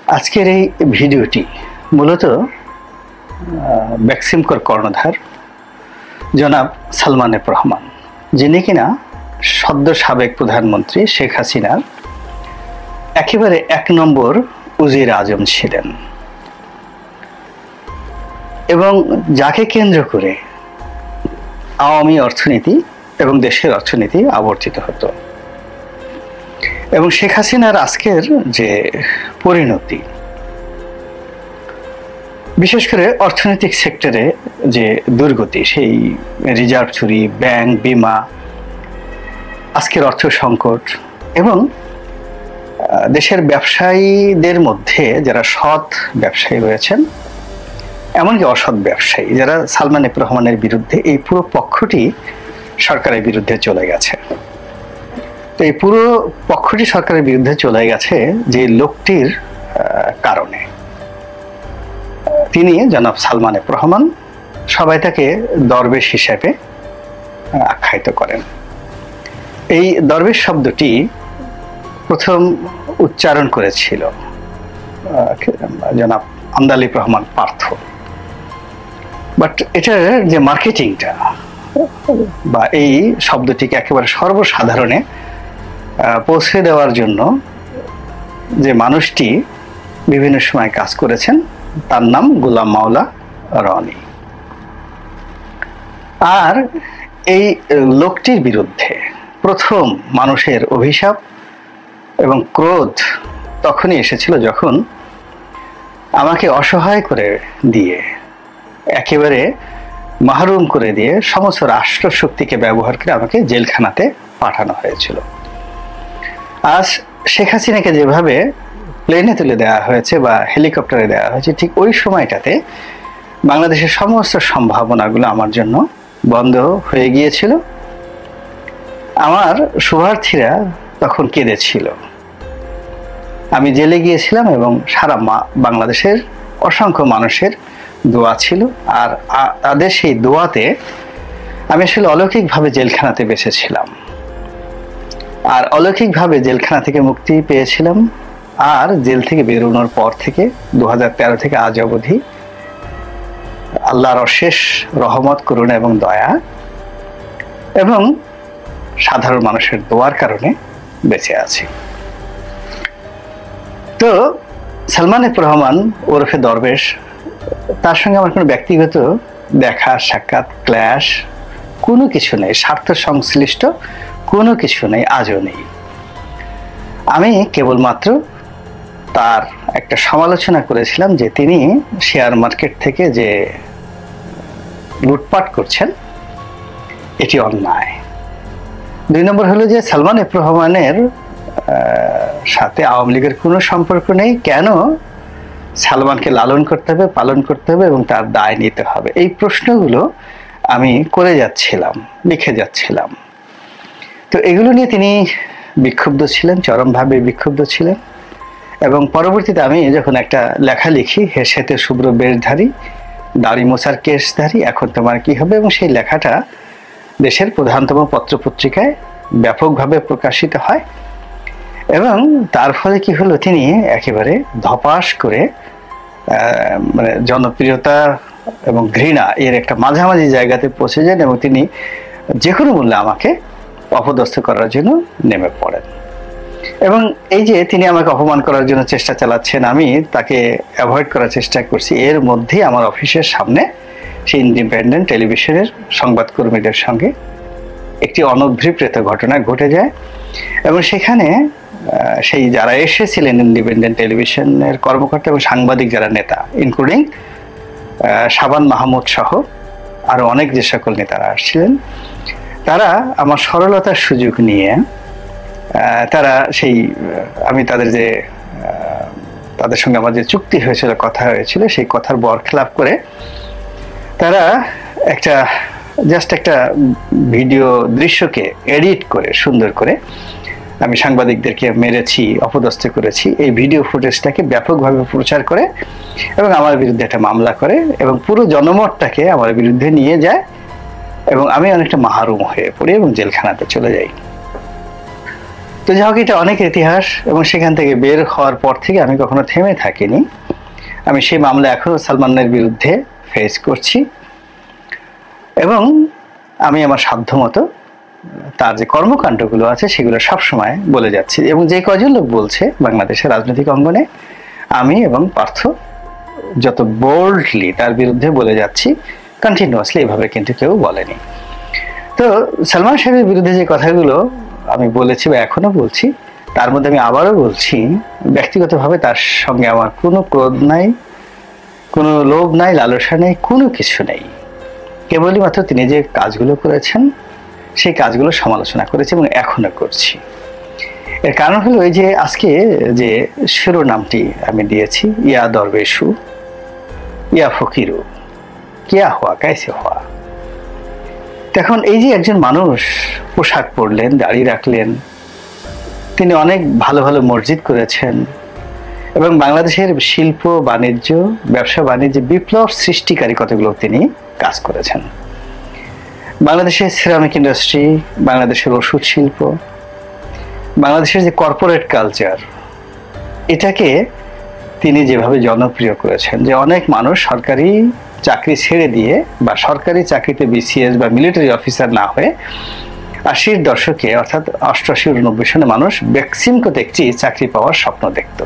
আজকের এই ভিডিওটি মূলত বেক্সিমকোর কর্ণধার জনাব সালমান এফ রহমান, যিনি কিনা সদ্য সাবেক প্রধানমন্ত্রী শেখ হাসিনার একেবারে ১ নম্বর উজির আজম ছিলেন এবং যাকে কেন্দ্র করে আওয়ামী অর্থনীতি এবং দেশের অর্থনীতি আবর্তিত হতো। এবং শেখ হাসিনার আজকের যে পরিণতি, বিশেষ করে অর্থনৈতিক সেক্টরে যে দুর্গতি, সেই রিজার্ভ চুরি, ব্যাংক, বিমা, আজকের অর্থ সংকট এবং দেশের ব্যবসায়ীদের মধ্যে যারা সৎ ব্যবসায়ী রয়েছেন, এমনকি অসৎ ব্যবসায়ী যারা সালমান এফ রহমানের বিরুদ্ধে, এই পুরো পক্ষটি সরকারের বিরুদ্ধে চলে গেছে। তো এই পুরো পক্ষটি সরকারের বিরুদ্ধে চলে গেছে যে লোকটির কারণে। তিনি জনাব সালমান এফ রহমান, সবাই তাকে দরবেশ হিসেবে আখ্যায়িত করেন। এই দরবেশ শব্দটি প্রথম উচ্চারণ করেছিল জনাব আমদালিব রহমান পার্থ, বাট এটার যে মার্কেটিংটা বা এই শব্দটিকে একেবারে সর্বসাধারণে পৌঁছে দেওয়ার জন্য যে মানুষটি বিভিন্ন সময় কাজ করেছেন, তার নাম গোলাম মাওলা রনি। আর এই লোকটির বিরুদ্ধে প্রথম মানুষের অভিশাপ এবং ক্রোধ তখনই এসেছিল যখন আমাকে অসহায় করে দিয়ে, একেবারে মাহরুম করে দিয়ে, সমস্ত রাষ্ট্র শক্তিকে ব্যবহার করে আমাকে জেলখানাতে পাঠানো হয়েছিল। আজ শেখ হাসিনাকে যেভাবে প্লেনে তুলে দেওয়া হয়েছে বা হেলিকপ্টারে দেওয়া হয়েছে, ঠিক ওই সময়টাতে বাংলাদেশের সমস্ত সম্ভাবনাগুলো আমার জন্য বন্ধ হয়ে গিয়েছিল। আমার শুভার্থীরা তখন কেঁদেছিল। আমি জেলে গিয়েছিলাম এবং সারা বাংলাদেশের অসংখ্য মানুষের দোয়া ছিল, আর তাদের সেই দোয়াতে আমি আসলে অলৌকিকভাবে জেলখানাতে বেঁচেছিলাম, আর অলৌকিকভাবে জেলখানা থেকে মুক্তি পেয়েছিলাম। আর জেল থেকে বেরোনোর পর থেকে 2013 থেকে আজ অবধি আল্লাহর অশেষ রহমত, করুণা এবং দয়া এবং সাধারণ মানুষের দোয়ার কারণে বেঁচে আছি। তো সালমান এফ রহমান ওরফে দরবেশ, তার সঙ্গে আমার কোনো ব্যক্তিগত দেখা সাক্ষাৎ, ক্ল্যাশ কোনো কিছু নেই, স্বার্থ সংশ্লিষ্ট কোনো কিছু নেই, আজও নেই। আমি কেবলমাত্র তার একটা সমালোচনা করেছিলাম যে তিনি শেয়ার মার্কেট থেকে যে লুটপাট করছেন, এটি অন্যায়। 2 নম্বর হলো যে সালমান এফ রহমানের সাথে আওয়ামী লীগের কোনো সম্পর্ক নেই, কেন সালমানকে লালন করতে হবে, পালন করতে হবে এবং তার দায় নিতে হবে, এই প্রশ্নগুলো আমি করে যাচ্ছিলাম, লিখে যাচ্ছিলাম। তো এগুলো নিয়ে তিনি বিক্ষুব্ধ ছিলেন, চরমভাবে বিক্ষুব্ধ ছিলেন। এবং পরবর্তীতে আমি যখন একটা লেখা লিখি, হেসেতে শুভ্র বেশধারী, দাড়ি মোছার কেশধারী, এখন তোমার কি হবে, এবং সেই লেখাটা দেশের প্রধানতম পত্রপত্রিকায় ব্যাপকভাবে প্রকাশিত হয়। এবং তার ফলে কি হলো, তিনি একেবারে ধপাস করে মানে জনপ্রিয়তা এবং ঘৃণা এর একটা মাঝামাঝি জায়গাতে পৌঁছে যান এবং তিনি যে কোনো মূল্যে আমাকে অপদস্থ করার জন্য নেমে পড়েন। এবং এই যে তিনি আমাকে অপমান করার জন্য চেষ্টা চালাচ্ছেন, আমি তাকে অ্যাভয়েড করার চেষ্টা করছি, এর মধ্যেই আমার অফিসের সামনে সেই ইন্ডিপেন্ডেন্ট টেলিভিশনের সংবাদকর্মীদের সঙ্গে একটি অনভিপ্রেত ঘটনা ঘটে যায়। এবং সেখানে সেই যারা এসেছিলেন ইন্ডিপেন্ডেন্ট টেলিভিশনের কর্মকর্তা এবং সাংবাদিক যারা নেতা, ইনক্লুডিং শাবান মাহমুদ সহ আরো অনেক যে সকল নেতারা আসছিলেন, তারা আমার সরলতার সুযোগ নিয়ে তারা সেই আমি তাদের সঙ্গে আমার যে চুক্তি হয়েছিল, কথা হয়েছিল, সেই কথার বরখেলাপ করে তারা জাস্ট একটা ভিডিও দৃশ্যকে এডিট করে সুন্দর করে আমি সাংবাদিকদেরকে মেরেছি, অপদস্থ করেছি, এই ভিডিও ফুটেজটাকে ব্যাপকভাবে প্রচার করে এবং আমার বিরুদ্ধে একটা মামলা করে এবং পুরো জনমতটাকে আমার বিরুদ্ধে নিয়ে যায় এবং আমি অনেকটা মাহরুম হয়ে পড়ি এবং জেলখানাতে চলে যাই। তো যাই হোক, এটা অনেক ইতিহাস, এবং সেখান থেকে বের হওয়ার পর থেকে আমি কখনো থেমে থাকিনি। আমি সেই মামলা এখনো সালমানের বিরুদ্ধে ফেস করছি, এবং আমি আমার সাধ্যমতো তার যে কর্মকাণ্ডগুলো আছে সেগুলো সবসময় বলে যাচ্ছি, এবং যে কজন লোক বলছে বাংলাদেশের রাজনৈতিক অঙ্গনে, আমি এবং পার্থ যত বোল্ডলি তার বিরুদ্ধে বলে যাচ্ছি, কন্টিনিউয়াসলি এভাবে কিন্তু কেউ বলেনি। তো সালমান শাহের বিরুদ্ধে যে কথাগুলো আমি বলেছি বা এখনো বলছি, তার মধ্যে আমি আবারও বলছি, ব্যক্তিগতভাবে তার সঙ্গে আমার কোনো ক্রোধ নাই, কোনো লোভ নাই, লালসা নেই, কোনো কিছু নেই। কেবলই মাত্র তিনি যে কাজগুলো করেছেন সেই কাজগুলো সমালোচনা করেছি এবং এখনো করছি। এর কারণ হলো এই যে আজকে যে শিরোনামটি আমি দিয়েছি, ইয়া দরবেশু ইয়া ফকিরু কিয়া হওয়া কাইসে হওয়া। এখন এই যে একজন মানুষ পোশাক পরলেন, দাড়ি রাখলেন, তিনি অনেক ভালো ভালো মসজিদ করেছেন, এবং বাংলাদেশের শিল্প বাণিজ্য, ব্যবসা বাণিজ্যে বিপ্লব সৃষ্টিকারী কতগুলো তিনি কাজ করেছেন। বাংলাদেশের সিরামিক ইন্ডাস্ট্রি, বাংলাদেশের ওষুধ শিল্প, বাংলাদেশের যে কর্পোরেট কালচার, এটাকে তিনি যেভাবে জনপ্রিয় করেছেন, যে অনেক মানুষ সরকারি চাকরি ছেড়ে দিয়ে বা সরকারি চাকরিতে বিসিএস বা মিলিটারি অফিসার না হয়ে 80-র দশকে অর্থাৎ 88-89 সালে মানুষ ভ্যাকসিনকে দেখছি চাকরি পাওয়ার স্বপ্ন দেখত।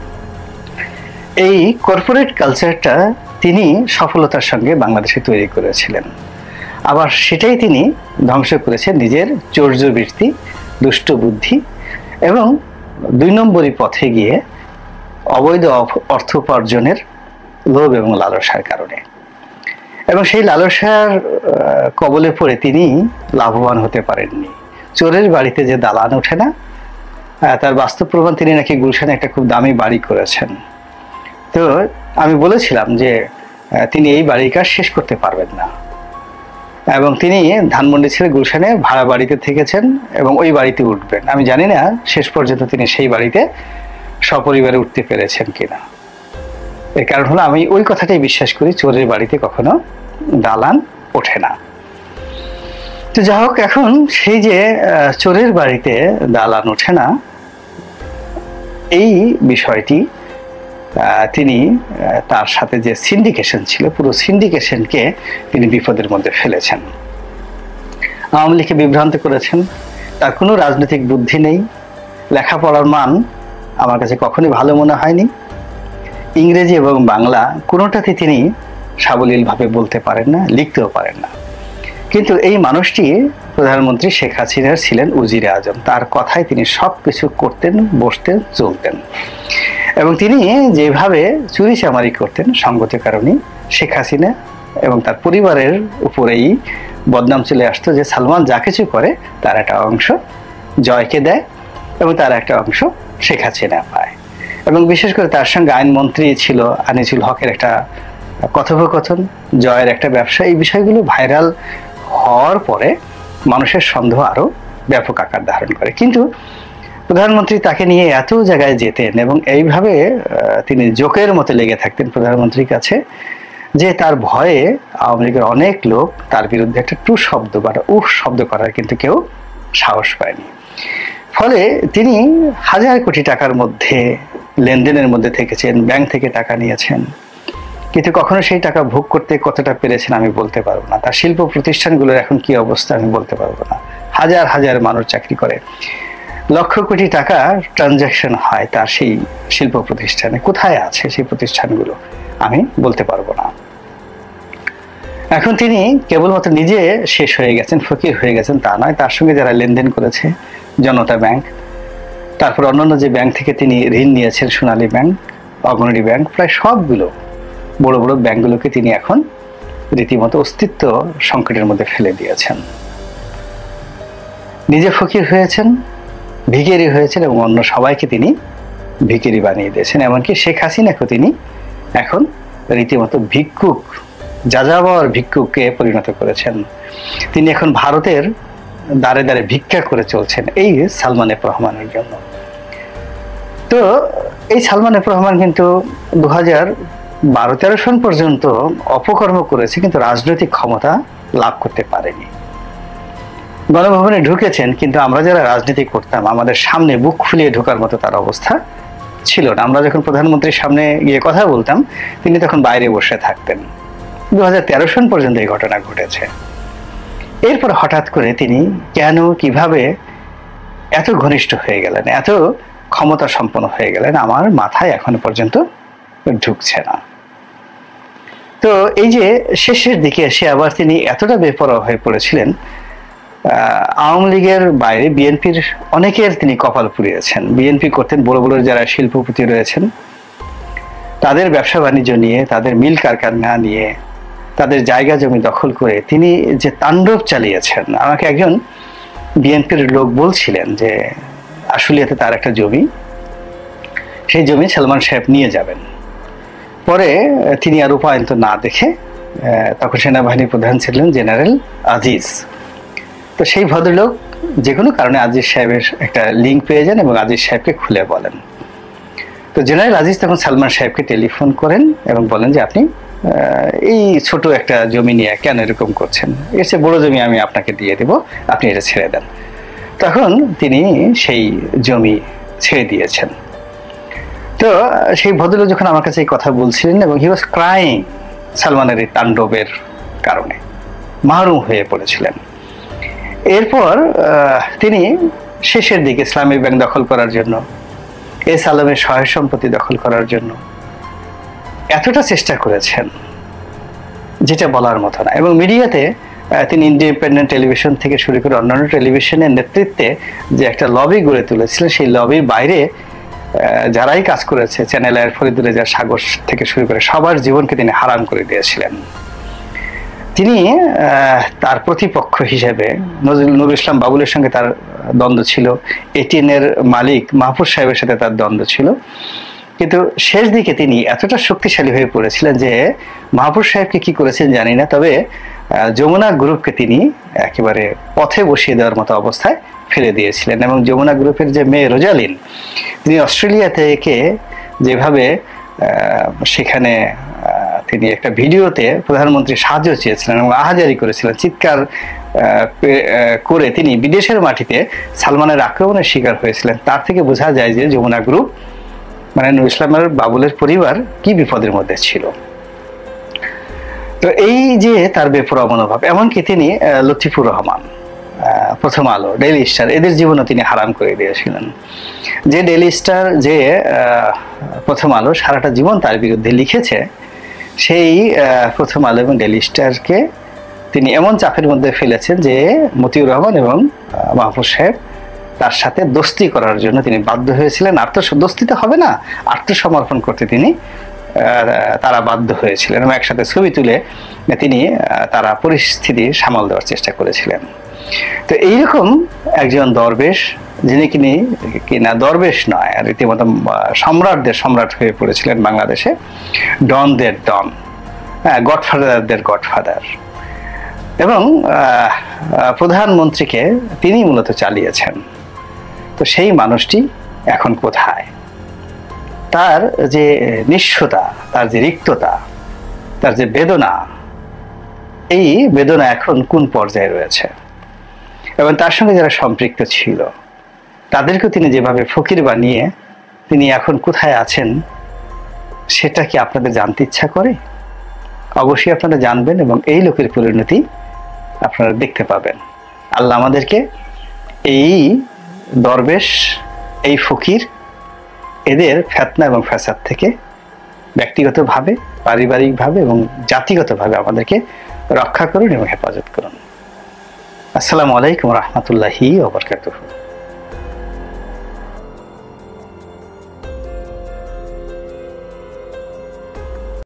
এই কর্পোরেট কালচারটা তিনি সফলতার সঙ্গে বাংলাদেশে তৈরি করেছিলেন, আবার সেটাই তিনি ধ্বংস করেছেন নিজের চৌর্যবৃত্তি, দুষ্ট বুদ্ধি এবং 2 নম্বরী পথে গিয়ে অবৈধ অর্থ উপার্জনের লোভ এবং লালসার কারণে। এবং সেই লালসার কবলে পড়ে তিনি লাভবান হতে পারেননি। চোরের বাড়িতে যে দালান ওঠে না, তার বাস্তব প্রমাণ তিনি নাকি গুলশানে একটা খুব দামি বাড়ি করেছেন। তো আমি বলেছিলাম যে তিনি এই বাড়ির কাজ শেষ করতে পারবেন না, এবং তিনি ধানমন্ডি ছেড়ে গুলশানে ভাড়া বাড়িতে থেকেছেন এবং ওই বাড়িতে উঠবেন। আমি জানি না শেষ পর্যন্ত তিনি সেই বাড়িতে সপরিবারে উঠতে পেরেছেন কিনা। এর কারণ হলো আমি ওই কথাটাই বিশ্বাস করি, চোরের বাড়িতে কখনো দালান ওঠে না। তো যাই হোক, এখন সেই যে চোরের বাড়িতে দালান ওঠে না, এই বিষয়টি তিনি তার সাথে যে সিন্ডিকেশন ছিল, পুরো সিন্ডিকেশনকে তিনি বিপদের মধ্যে ফেলেছেন। আওয়ামী লীগকে বিভ্রান্ত করেছেন। তার কোনো রাজনৈতিক বুদ্ধি নেই, লেখাপড়ার মান আমার কাছে কখনোই ভালো মনে হয়নি। ইংরেজি এবং বাংলা কোনোটাতে তিনি সাবলীলভাবে বলতে পারেন না, লিখতেও পারেন না। কিন্তু এই মানুষটি প্রধানমন্ত্রী শেখ হাসিনার ছিলেন উজিরে আজম, তার কথায় তিনি সব কিছু করতেন, বসতেন, চলতেন। এবং তিনি যেভাবে চুরি চামারি করতেন, সঙ্গত কারণে শেখ হাসিনা এবং তার পরিবারের উপরেই বদনাম চলে আসতো যে সালমান যা কিছু করে তার একটা অংশ জয়কে দেয় এবং তার একটা অংশ শেখ হাসিনা পায়। এবং বিশেষ করে তার সঙ্গে আইনমন্ত্রী ছিল আনিসুল হকের একটা কথোপকথন, জয়ের একটা ব্যবসা, এই বিষয়গুলো ভাইরাল হওয়ার পরে মানুষের সন্দেহ আরো ব্যাপক আকার ধারণ করে। কিন্তু প্রধানমন্ত্রী তাকে নিয়ে এত জায়গায় যেতেন এবং এইভাবে তিনি জোকের মতো লেগে থাকতেন প্রধানমন্ত্রীর কাছে, যে তার ভয়ে আওয়ামী লীগের অনেক লোক তার বিরুদ্ধে একটা টু শব্দ বা উফ শব্দ করার কিন্তু কেউ সাহস পায়নি। ফলে তিনি হাজার কোটি টাকার মধ্যে লেনদেনের মধ্যে থেকেছেন, ব্যাংক থেকে টাকা নিয়েছেন, কিন্তু কখনো সেই টাকা ভোগ করতে কতটা পেরেছেন আমি বলতে পারবো না। তার শিল্প প্রতিষ্ঠানগুলোর এখন কি অবস্থা আমি বলতে পারবো না। হাজার হাজার মানুষ চাকরি করে, লক্ষ কোটি টাকা ট্রানজাকশন হয় তার সেই শিল্প প্রতিষ্ঠানে, কোথায় আছে সেই প্রতিষ্ঠানগুলো আমি বলতে পারবো না। এখন তিনি কেবলমাত্র নিজে শেষ হয়ে গেছেন, ফকির হয়ে গেছেন তা নয়, তার সঙ্গে যারা লেনদেন করেছে, জনতা ব্যাংক, তারপর অন্যান্য যে ব্যাংক থেকে তিনি ঋণ নিয়েছেন, সোনালী ব্যাংক, অগ্রণী ব্যাংক, প্রায় সবগুলো বড় বড় ব্যাংকগুলোকে তিনি এখন রীতিমতো অস্তিত্ব সংকটের মধ্যে ফেলে দিয়েছেন। নিজে ফকির হয়েছেন, ভিখারি হয়েছেন এবং অন্য সবাইকে তিনি ভিখারি বানিয়ে দিয়েছেন। এমনকি শেখ হাসিনাকে তিনি এখন রীতিমতো ভিক্ষুক, যাযাবর ভিক্ষুককে পরিণত করেছেন। তিনি এখন ভারতের দ্বারে দ্বারে ভিক্ষা করে চলছেন এই সালমান এফ রহমানের জন্য। তো এই সালমান এফ রহমান কিন্তু 2012-13 সন পর্যন্ত অপকর্ম করেছে, কিন্তু রাজনৈতিক ক্ষমতা লাভ করতে পারেনি। গণভবনে ঢুকেছেন, কিন্তু আমরা যারা রাজনীতি করতাম আমাদের সামনে বুক ফুলিয়ে ঢোকার মতো তার অবস্থা ছিল না। আমরা যখন প্রধানমন্ত্রীর সামনে গিয়ে কথা বলতাম, তিনি তখন বাইরে বসে থাকতেন। 2013 সন পর্যন্ত এই ঘটনা ঘটেছে। এরপর হঠাৎ করে তিনি কেন, কিভাবে এত ঘনিষ্ঠ হয়ে গেলেন, এত ক্ষমতা সম্পন্ন হয়ে গেলেন, আমার মাথায় এখনো পর্যন্ত ঢুকছে না। তো এই যে শেষের দিকে এসে আবার তিনি এতটা বেপরোয়া হয়ে পড়েছিলেন, আওয়ামী লীগের বাইরে বিএনপির অনেকের তিনি কপাল পুড়িয়েছেন। বিএনপি করতেন বড় বড় যারা শিল্পপতি রয়েছেন, তাদের ব্যবসা বাণিজ্য নিয়ে, তাদের মিল কারখানা নিয়ে, তাদের জায়গা জমি দখল করে তিনি যে তাণ্ডব চালিয়েছেন। আমাকে একজন বিএনপির লোক বলছিলেন যে আসলে এতে তার একটা জমি, সেই জমি সালমান সাহেব নিয়ে যাবেন। পরে তিনি আর উপায়ন্ত না দেখে, তখন সেনাবাহিনীর প্রধান ছিলেন জেনারেল আজিজ, তো সেই ভদ্রলোক যে কোনো কারণে আজিজ সাহেবের একটা লিঙ্ক পেয়ে যান এবং আজিজ সাহেবকে খুলে বলেন। তো জেনারেল আজিজ তখন সালমান সাহেবকে টেলিফোন করেন এবং বলেন যে আপনি এই ছোট একটা জমি নিয়ে কেন এরকম করছেন, এর চেয়ে বড় জমি আমি আপনাকে দিয়ে দেব, আপনি এটা ছেড়ে দেন। তখন তিনি সেই জমি ছেড়ে দিয়েছেন। তো সেই ভদ্রলোক যখন আমার কাছে এই কথা বলছিলেন এবং হি ওয়াজ ক্রাইং, সালমানের এই তাণ্ডবের কারণে মাহরুম হয়ে পড়েছিলেন। এরপর তিনি শেষের দিকে ইসলামী ব্যাংক দখল করার জন্য, এস আলমের সহায় সম্পত্তি দখল করার জন্য এতটা চেষ্টা করেছেন যেটা বলার মতো না। এবং মিডিয়াতে তিনি ইন্ডিপেন্ডেন্ট টেলিভিশন থেকে শুরু করে অন্যান্য টেলিভিশনের নেতৃত্বে যে একটা লবি গড়ে তুলেছিলেন, সেই লবির বাইরে যারাই কাজ করেছে, চ্যানেল আয়ের ফরিদুল রেজা সাগর থেকে শুরু করে সবার জীবনকে তিনি হারাম করে দিয়েছিলেন। তিনি তার প্রতিপক্ষ হিসেবে নজরুল ইসলাম বাবুলের সঙ্গে তার দ্বন্দ্ব ছিল, এটিএনের মালিক মাহফুজ সাহেবের সাথে তার দ্বন্দ্ব ছিল, কিন্তু শেষ দিকে তিনি এতটা শক্তিশালী হয়ে পড়েছিলেন যে মাহফুজ সাহেবকে কি করেছেন জানি না, তবে যমুনা গ্রুপকে তিনি একেবারে পথে বসিয়ে দেওয়ার মতো অবস্থায় ফেলে দিয়েছিলেন। এবং যমুনা গ্রুপের যে মেয়ে রোজালিন, তিনি অস্ট্রেলিয়া থেকে যেভাবে সেখানে তিনি একটা ভিডিওতে প্রধানমন্ত্রী সাহায্য চেয়েছিলেন এবং আহাজারি করেছিলেন, চিৎকার করে তিনি বিদেশের মাটিতে সালমানের আক্রমণের শিকার হয়েছিলেন, তার থেকে বোঝা যায় যে যমুনা গ্রুপ মানে নুরুল ইসলামের বাবুলের পরিবার কি বিপদের মধ্যে ছিল। তো এই যে তার বেপরোয়া মনোভাব, এমনকি তিনি লতিফুর রহমান, প্রথম আলো, ডেইলি স্টার, এদের জীবনও তিনি হারাম করে দিয়েছিলেন। যে ডেইলি স্টার, যে প্রথম আলো সারাটা জীবন তার বিরুদ্ধে লিখেছে, সেই প্রথম আলো এবং ডেইলি স্টারকে তিনি এমন চাপের মধ্যে ফেলেছেন যে মতিউর রহমান এবং মাহফুজ সাহেব তার সাথে দোস্তি করার জন্য তিনি বাধ্য হয়েছিলেন। দোস্তি তো হবে না, আত্মসমর্পণ করতে তারা বাধ্য হয়েছিলেন এবং একসাথে ছবি তুলে তিনি তারা পরিস্থিতি সামাল দেওয়ার চেষ্টা করেছিলেন। তো এইরকম একজন দরবেশ, যিনি কিনা দরবেশ নয়, রীতিমতো সম্রাটদের সম্রাট হয়ে পড়েছিলেন বাংলাদেশে, ডনদের ডন, গডফাদারদের গডফাদার, এবং প্রধানমন্ত্রীকে তিনি মূলত চালিয়েছেন। তো সেই মানুষটি এখন কোথায়? তার যে নিঃস্বতা, তার যে রিক্ততা, তার যে বেদনা, এই বেদনা এখন কোন পর্যায়ে রয়েছে? এবং তার সঙ্গে যারা সম্পৃক্ত ছিল তাদেরকে তিনি যেভাবে ফকির বানিয়ে তিনি এখন কোথায় আছেন, সেটা কি আপনাদের জানতে ইচ্ছা করে? অবশ্যই আপনারা জানবেন এবং এই লোকের পরিণতি আপনারা দেখতে পাবেন। আল্লাহ আমাদেরকে এই দরবেশ, এই ফকির, এদের ফিতনা এবং ফাসাদ থেকে ব্যক্তিগতভাবে, পারিবারিকভাবে এবং জাতিগতভাবে আমাদেরকে রক্ষা করুন এবং হেফাজত করুন। আসসালামু আলাইকুম ওয়া রাহমাতুল্লাহি ওয়া বারাকাতুহু।